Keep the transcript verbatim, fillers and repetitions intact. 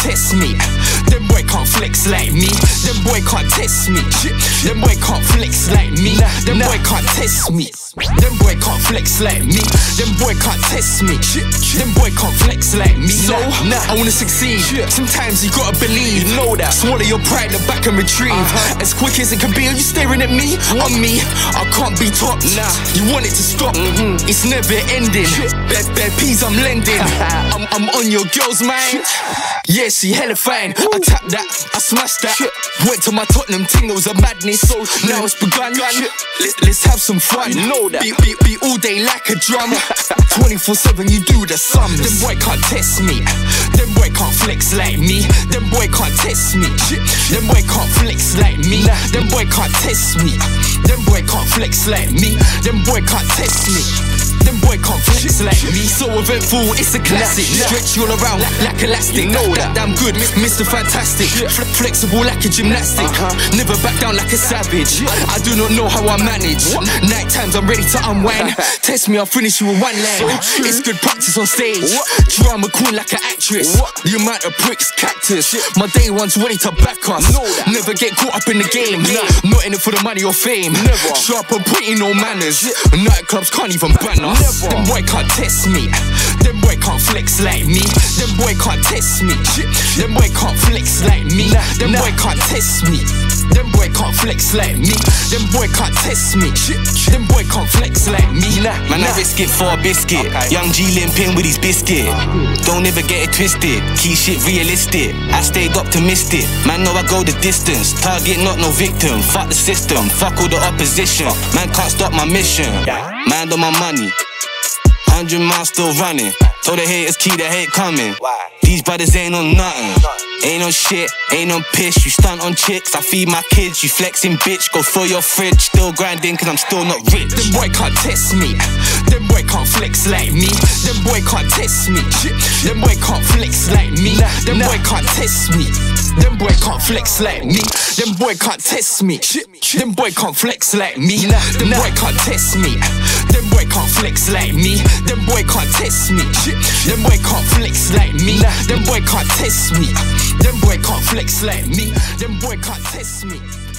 test me. Them boy can't flex like me. Them boy can't test me. Them boy can't flex like me. Them boy can't test me. Them boy can't flex like me. Them boy can't test me. Them boy can't flex like me. So I wanna succeed. Sometimes you gotta believe. You know that. Swallow your pride in the back and retrieve. Uh-huh. As quick as it can be, are you staring at me? What? On me, I can't be topped. Nah. You want it to stop? Mm-hmm. It's never ending. Bad, bad peas I'm lending. I'm, I'm on your girl's mind. Yeah, she hella fine. Woo. I tapped that, I smashed that. Shit. Went to my Tottenham ting, it was a madness. So now it's begun. Let, let's have some fun. You know that. Beat, beat, beat all day like a drum. twenty-four seven, you do the sums. Them boy can't test me. Them boy can't flex like me. Them boy can't test me. Them boy can't flex like me. Them boy can't test me. Them boy can't flex like me. Them boy can't test me. Them boy can't flex like me. So eventful, it's a classic. Stretch you all around like elastic. Know that damn good, Mister Fantastic. Fle flexible like a gymnastic. Never back down like a savage. I do not know how I manage. Night times I'm ready to unwind. Test me, I'll finish you with one line. It's good practice on stage. Drama queen like an actress. The amount of pricks, cactus. My day one's ready to back us. Never get caught up in the game. Not in it for the money or fame. Sharp and pretty, no manners. Nightclubs can't even ban us. Them boy can't test me. Them boy can't flex like me. Them boy can't test me. Them boy can't flex like me. Them boy can't test me. Them boy can't flex like me. Them boy can't test me. Them boy can't flex like me. Man, I risk it for a biscuit. Young G limping with his biscuit. Don't ever get it twisted. Keep shit realistic. I stayed optimistic. Man, know I go the distance. Target, not no victim. Fuck the system. Fuck all the opposition. Man can't stop my mission. Mind on my money. Hundred miles still running. Told the haters keep the hate coming. These brothers ain't on nothing. Ain't on shit, ain't on piss. You stunt on chicks, I feed my kids. You flexing bitch, go fill your fridge. Still grinding cause I'm still not rich. Them boy can't test me. Them boy can't flex like me. Them boy can't test me. Them boy can't flex like me. Them boy can't test me. Them boy can't flex like me. Them boy can't test me. Them boy can't flex like me. Them boy can't test me. Them boy can't flex like me. Them boy can't test me. Them boy can't flex like me. Them boy can't test me. Them boy can't flex like me. Them boy can't test me.